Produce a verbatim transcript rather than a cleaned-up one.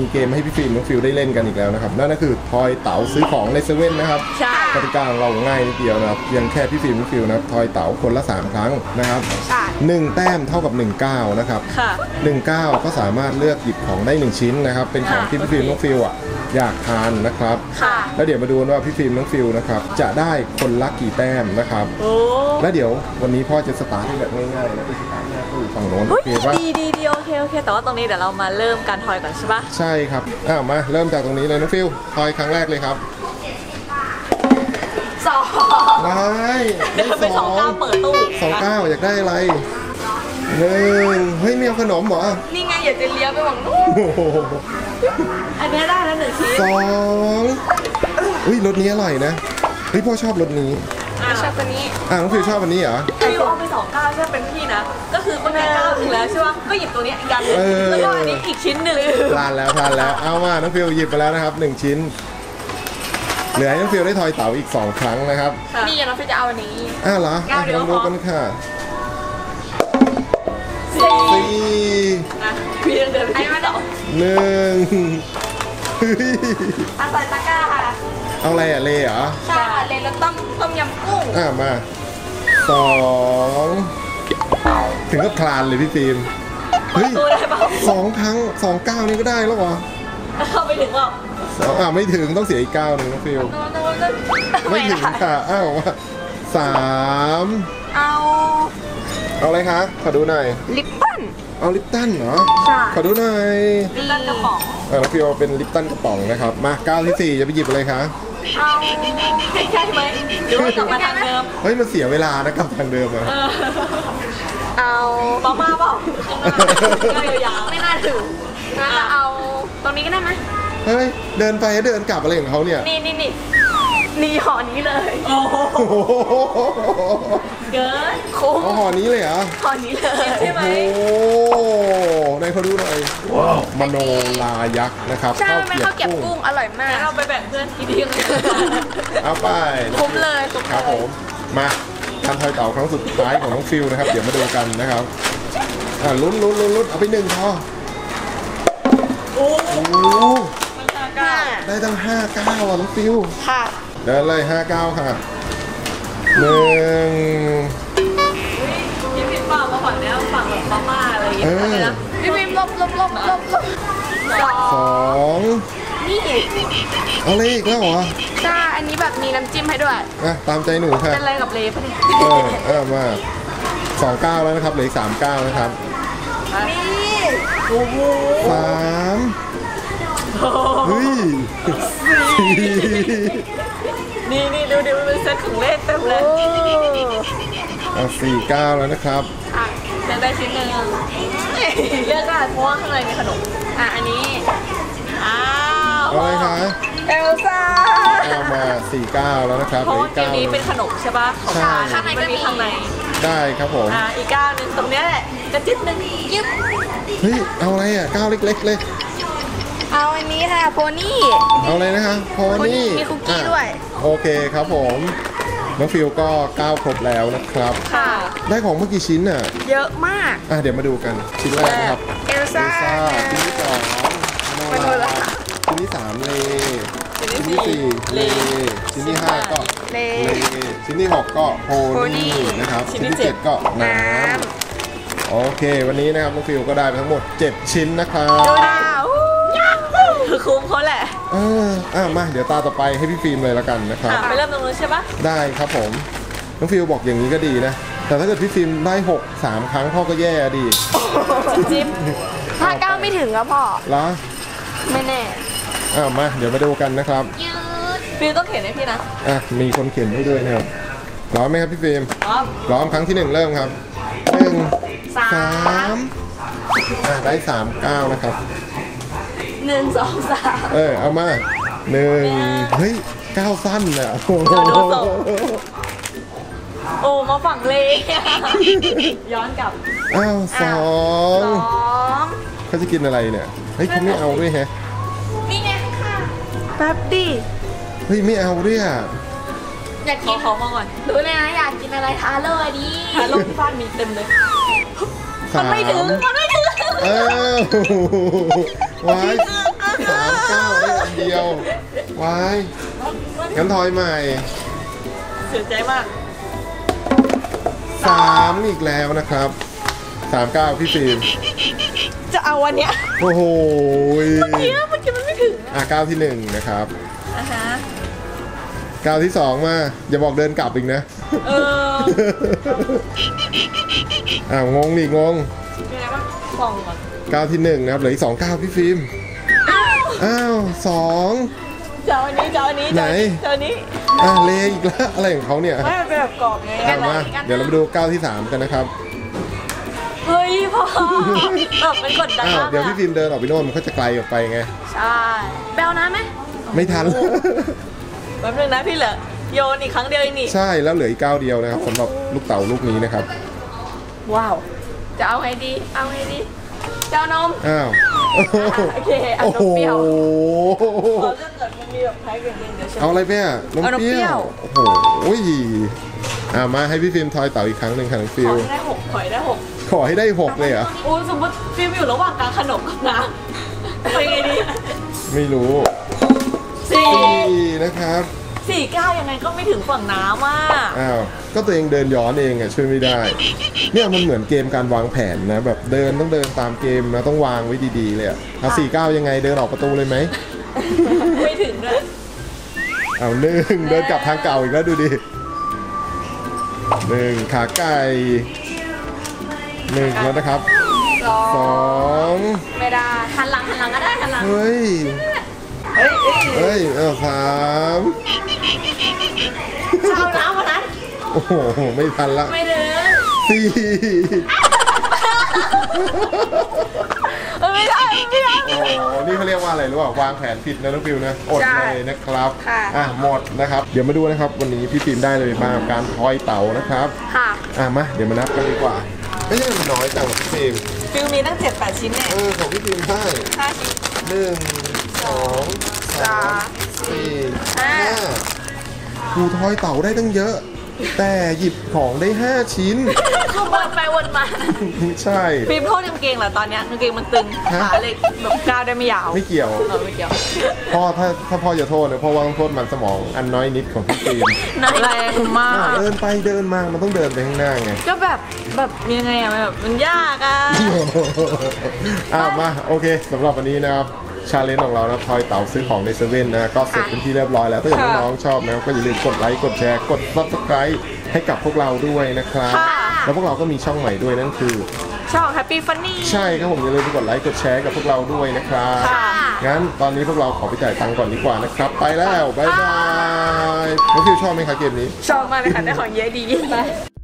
มีเกมให้พี่ฟิล์มน้องฟิลได้เล่นกันอีกแล้วนะครับนั่นก็คือทอยเต๋าซื้อของในเซเว่นนะครับกติกาของเราง่ายนิดเดียวนะครับเพียงแค่พี่ฟิล์มน้องฟิลนะครับทอยเต๋าคนละสามครั้งนะครับหนึ่งแต้มเท่ากับหนึ่งก้าวนะครับหนึ่งก้าวก็สามารถเลือกหยิบของได้หนึ่งชิ้นนะครับเป็นของที่พี่ฟิล์มน้องฟิลอ่ะอยากทานนะครับแล้วเดี๋ยวมาดูว่าพี่ฟิล์มน้องฟิลนะครับจะได้คนละกี่แต้มนะครับแล้วเดี๋ยววันนี้พ่อจะสตาร์ทให้แบบง่ายๆนะไปสตาร์ทหน้าตู้ฝั่งโน้นโอเคปะดีดีดีโอเคโอเคแต่ว่าตรงนี้เดี๋ยวเรามาเริ่มการทอยก่อนใช่ปะใช่ครับอ้าวมาเริ่มจากตรงนี้เลยน้องฟิลทอยครั้งแรกเลยครับสองได้ได้สองเปิดตู้สองเก้าอยากได้อะไรหนึ่งเฮ้ยมีเอาขนมเหรอนี่ไงอยากจะเลี้ยวไปหวังนู่นอันนี้ได้แล้วหนึ่งชิ้นสองอุ้ยรสนี้อร่อยนะเฮ้ยพ่อชอบรสนี้ชอบตัวนี้อ่าน้องฟิวชอบอันนี้เหรอฟิวเอาไปสองก้าวใช่เป็นพี่นะก็คือคนแรกก้าวถึงแล้วใช่ป่ะก็หยิบตัวนี้อีกอันแล้วก็อันนี้อีกชิ้นหนึ่งพลาดแล้วพลาดแล้วเอามาน้องฟิวหยิบไปแล้วนะครับหนึ่งชิ้นเหลือให้น้องฟิวได้ทอยเต๋าอีกสองครั้งนะครับนี่น้องฟิวจะเอาอันนี้อ้าวเหรอลองดูกันค่ะสี่อ่ะพี่เดินไปที่ต่อหนึ่งอันใส่ตะกร้าค่ะเอาอะไรอ่ะเลเหรอใช่ค่ะเลแล้วต้มต้มยำกุ้งอ่ะมาสองถึงก็คลานเลยพี่ฟิล์มเฮ้ยสองครั้งสองก้าวนี่ก็ได้แล้วเหรอเข้าไปถึงว่าสองอ่ะไม่ถึงต้องเสียอีกก้าวหนึ่งนะฟิลไม่ถึงค่ะอ้าวว่าสามเอาเอาอะไรคะขอดูหน่อยลิปตันเอาลิปตันเหรอใช่ขอดูหน่อยลิปตันกระป๋องเออแล้วฟิลเป็นลิปตันกระป๋องนะครับมาก้าวที่สี่จะไปหยิบอะไรคะเอาใช่ไหมหรือว่ากลับมาทางเดิมเฮ้ยมันเสียเวลานะกลับทางเดิมอะเอาปอม่าเปล่าก็ยาวๆไม่น่าถึงนะเอาตรงนี้ก็ได้ไหมเฮ้ยเดินไปเดินกลับอะไรของเขาเนี่ยนี่นี่นี่นี่ห่อนี้เลยโอ้โหเกินคุ้มห่อนี้เลยเหรอห่อนี้เลยใช่ไหมโอ้ในเขาดูหน่อยว้าวมโนลายักษ์นะครับใช่ไหมข้าวเก็บกุ้งอร่อยมากเราไปแบ่งเพื่อนทีเดียวเอาไปคุ้มเลยครับผมมาการทอยเต่าครั้งสุดท้ายของน้องฟิลนะครับเดี๋ยวมาดูกันนะครับอ่าลุ้นลุ้นลุ้นลุ้นเอาไปหนึ่งพอโอ้ได้ตั้งห้าเก้าอ่ะน้องฟิวค่ะเดินเลยห้าเก้าค่ะหนึ่งพี่พิมพ์ฝั่งมาฝั่งนี้ฝั่งแบบมาม่าอะไรอย่างเงี้ยพี่พิมพ์ลบลบลบลบลบสองนี่เอาเลยอีกแล้วเหรอใช่อันนี้แบบมีน้ำจิ้มให้ด้วยอ่ะตามใจหนูค่ะเป็นอะไรกับเลฟเนี่ยเออเออมาสองเก้าแล้วนะครับเหลืออีกสามเก้านะครับนี่โอ้โหสามเฮ้ยนี่นี่ดูดิมันเป็นเซตของเล่นเต็มเลยอ่ะสี่เก้าแล้วนะครับอ่ะเลือกได้ชิ้นหนึ่งเลือกได้เพราะว่าข้างในมีขนมอ่ะอันนี้อ้าวอะไรคะเอลซ่าเอามาสี่เก้าแล้วนะครับเพราะว่าเกมนี้เป็นขนมใช่ป่ะใช่ข้างในก็มีข้างในได้ครับผมอ่ะอีกเก้านึงตรงนี้แหละกระจิ๊บนึงยึบเฮ้ยเอาอะไรอ่ะเก้าเล็กๆเลยเอาอันนี้ค่ะโพนี่เอาอะไรนะคะโพนี่มีคุกกี้ด้วยโอเคครับผมน้องฟิลก็ก้าวครบแล้วนะครับค่ะได้ของเมื่อกี่ชิ้นอ่ะเยอะมากอ่ะเดี๋ยวมาดูกันชิ้นแรกนะครับเอลซ่าชิ้นที่สองโนราชิ้นที่สามเลชิ้นที่สี่เลชิ้นที่ห้าก็เลชิ้นที่หกก็โพนี่นะครับชิ้นที่เจ็ดก็น้ำโอเควันนี้นะครับน้องฟิลก็ได้ไปทั้งหมดเจ็ดชิ้นนะครับคือคุ้มเขาแหละเอออ่ะมาเดี๋ยวตาต่อไปให้พี่ฟิล์มเลยแล้วกันนะครับไปเริ่มตรงนู้นใช่ปะได้ครับผมน้องฟิลบอกอย่างนี้ก็ดีนะแต่ถ้าเกิดพี่ฟิล์มได้หกสามครั้งพ่อก็แย่ดีจิ๊บห้าเก้าไม่ถึงแล้วพ่อเหรอไม่แน่อ่ะมาเดี๋ยวมาดูกันนะครับยืดฟิลต้องเขียนให้พี่นะอ่ะมีคนเขียนให้ด้วยนะครับพร้อมไหมครับพี่ฟิล์มพร้อมพร้อมครั้งที่หนึ่งเริ่มครับหนึ่งสามอ่ะได้สามเก้านะครับหนึ่งสองสามเออเอามาหนึ่งเฮ้ยก้าวสั้นเลยโอ้โหโอ้มาฝั่งเลย้อนกลับอ้าวสองเขาจะกินอะไรเนี่ยเฮ้ยเขาไม่เอาด้วยแฮะนี่ไงค่ะแป๊บดิเฮ้ยไม่เอาด้วยอ่ะอยากกินเขามาก่อนรู้เลยนะอยากกินอะไรทาเลยดิทาลงบ้านมีเต็มเลยมันไม่ถึงมันไม่ถึงเออว้ายามเก้าได้อันเดียววายงั้นทอยใหม่เสียใจมากสามอีกแล้วนะครับสามเก้าพี่ฟิล์มจะเอาวันเนี้ยโอ้โหเมื่อกี้เมื่อกี้มันไม่ถึงอ่ะเก้าที่หนึ่งนะครับอ่ะฮะเก้าที่สองมาอย่าบอกเดินกลับอีกนะเอออ้าวงงดิงงเป็นไงบ้างฟองก่อนเก้าที่หนึ่งนะครับเหลืออีกสองเก้าพี่ฟิล์มอ้าวสองเจ้าอันนี้เจ้าอันนี้ไหนเจ้าอันนี้อ่ะเลอีกแล้วอะไรของเขาเนี่ยไม่มันเป็นแบบกรอบไงอ่ะมาเดี๋ยวเรามาดูเก้าที่สามกันนะครับเฮ้ยพอแบบเป็นกดดันอ้าวมากเดี๋ยวพี่ฟิล์มเดินออกไปโน่นมันก็จะไกลออกไปไงใช่แบลน้ำไหมไม่ทันแป๊บนึงนะพี่เหลือโยนอีกครั้งเดียวเองนี่ใช่แล้วเหลืออีกเก้าเดียวนะครับสำหรับลูกเต๋าลูกนี้นะครับว้าวจะเอาไงดีเอาไงดีเจ้านมอ้าวโอเคเอาโอ้นโหมเปรี้ยวพอถ้าเกิดมันมีแบบแพ็คจริงๆเดี๋ยวฉันเอาอะไรไปอ่ะนมเอานมเปรี้เปรี้ยยว วโอ้โหอ่ามาให้พี่ฟิล์มทอยเต๋าอีกครั้งหนึ่งค่ะน้องฟิขลอให้ได้หกขอให้ได้หกขอให้ได้หกเลยเหรอ่ะโอ้สมมติฟิล์มอยู่ระหว่างกลางขนมกับน้ำไปไงดีไม่รู้สี่สี่นะครับสี่เก้ายังไงก็ไม่ถึงฝั่งน้ำอ่ะอ้าวก็ตัวเองเดินย้อนเองอ่ะช่วยไม่ได้ เนี่ยมันเหมือนเกมการวางแผนนะแบบเดินต้องเดินตามเกมนะต้องวางไว้ดีๆเลยอ่ะเอาสี่เก้ายังไงเดินออกประตูเลยไหมไม่ถึงด้วยเอาหนึ่งเดินกลับทางเก่าอีกแล้วดูดิหนึ่งขาไก่หนึ่งแล้วนะครับสองสองไม่ได้หันหลังหันหลังก็ได้หันหลังเฮ้ยเฮ้ยเฮ้ยเฮ้ยเอาสามจะเอาน้ำมานั้นโอ้โหไม่ทันละไม่เดินสี่เออไม่ได้ไม่ได้โอ้โหนี่เขาเรียกว่าอะไรรู้ป่ะวางแผนผิดนะน้องฟิวนะอดใช่เลยนะครับค่ะอ่ะหมดนะครับเดี๋ยวมาดูนะครับวันนี้พี่ฟิล์มได้เลยมาการทอยเต๋านะครับค่ะอ่ะมาเดี๋ยวมานับกันดีกว่าไม่ใช่มันน้อยจังพี่ฟิล์มฟิลมีตั้งเจ็ดแปดชิ้นเนี่ยเออของพี่ฟิล์มได้ห้าชิ้นหนึ่งสองสามสี่ห้าดูทอยเต๋าได้ตั้งเยอะ แต่หยิบของได้ห้าชิ้นคือวนไปวนมาใช่ฟิล์มโทษกางเกงเหรอตอนเนี้ยกางเกงมันตึงฮะขาเลยแบบก้าวได้ไม่ยาวไม่เกี่ยวเออไม่เกี่ยวพ่อถ้าถ้าพ่อจะโทษนะพ่อว่าต้องโทษมันสมองอันน้อยนิดของพี่ฟิล์มนายแรงมาอ่ะกเดินไปเดินมามันต้องเดินไปข้างหน้าไงก็แบบแบบยังไงอะแบบมันยากอะอ่ะมาโอเคสำหรับวันนี้นะครับชาเลนจ์ของเรานะทอยเต๋าซื้อของในเซเว่นนะก็เสร็จเป็นที่เรียบร้อยแล้วถ้าเกิดน้องๆชอบนะก็อย่าลืมกดไลค์กดแชร์กด ซับสไครบ์ ให้กับพวกเราด้วยนะครับค่ะแล้วพวกเราก็มีช่องใหม่ด้วยนั่นคือช่อง Happy Funny ใช่ครับผมอย่าลืมไปกดไลค์กดแชร์กับพวกเราด้วยนะครับค่ะงั้นตอนนี้พวกเราขอไปจ่ายตังค์ก่อนดีกว่านะครับ ไปแล้วบ๊ายบายน้องฟิวชอบไหมคะเกมนี้ชอบมากเลยค่ะได้ของเยอะดีไป